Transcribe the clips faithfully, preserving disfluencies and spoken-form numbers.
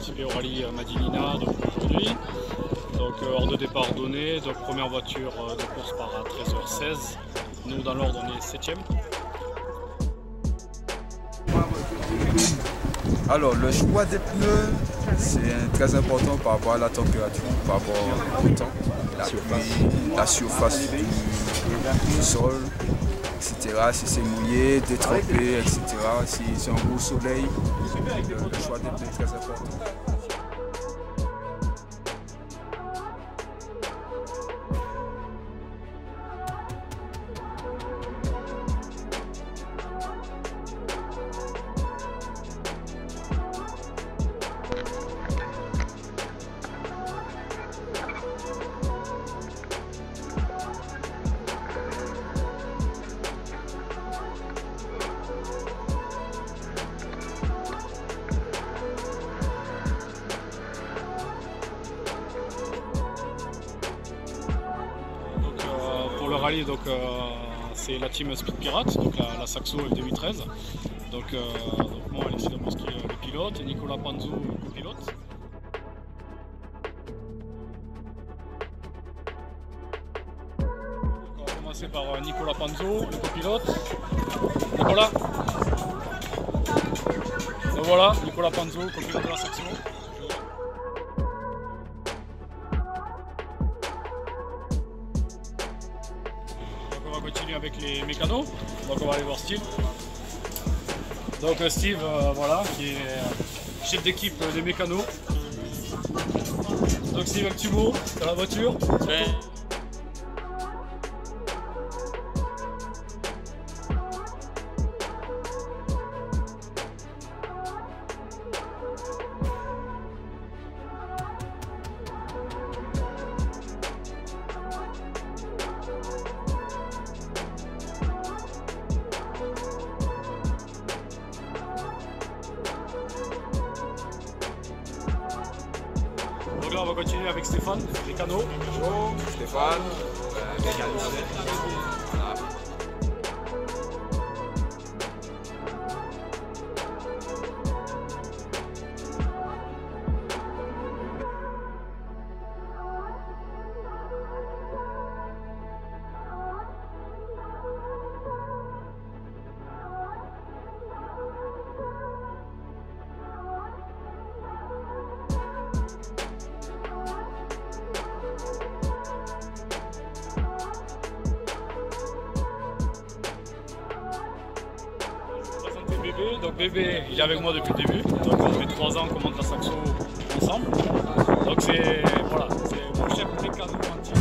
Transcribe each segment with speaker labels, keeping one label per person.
Speaker 1: participer au rallye Madinina donc aujourd'hui. Donc euh, hors de départ donné, donc première voiture euh, de course part à treize heures seize. Nous dans l'ordre on est septième.
Speaker 2: Alors le choix des pneus c'est très important par rapport à la température, par rapport au temps, la pluie, la surface du, du sol, et cetera. Si c'est mouillé, détrempé, et cetera. Si c'est un beau soleil, le, le choix des pneus est très important.
Speaker 1: Pour le rallye, donc euh, c'est la team Speed Pirate, donc la, la Saxo F deux huit treize. Donc, euh, donc moi, Alexis Dabrowski, le pilote, et Nicolas Panzo, le copilote. Donc, on va commencer par Nicolas Panzo, le copilote. Nicolas. Donc voilà, Nicolas Panzo, copilote de la Saxo. On va continuer avec les mécanos, donc on va aller voir Steve. Donc Steve, euh, voilà, qui est euh, chef d'équipe des mécanos. Donc Steve, un petit mot dans la voiture. Ouais. Donc là on va continuer avec Stéphane, mécano.
Speaker 2: Bonjour, Stéphane, euh, mécanicien. Voilà.
Speaker 1: Bébé, donc Bébé il est avec moi depuis le début, donc on fait trois ans qu'on monte la Saxo ensemble, donc c'est voilà, c'est mon chef mécano entier.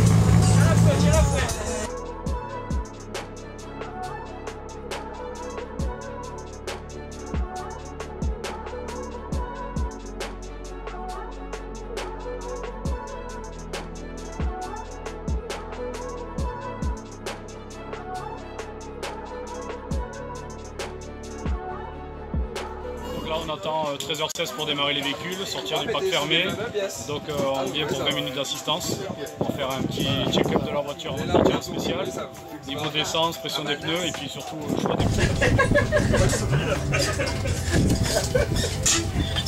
Speaker 1: Là on attend treize heures seize pour démarrer les véhicules, sortir du parc fermé, donc euh, on vient pour vingt minutes d'assistance, pour faire un petit check-up de la voiture en entretien spécial, niveau d'essence, pression des pneus et puis surtout le choix des pneus.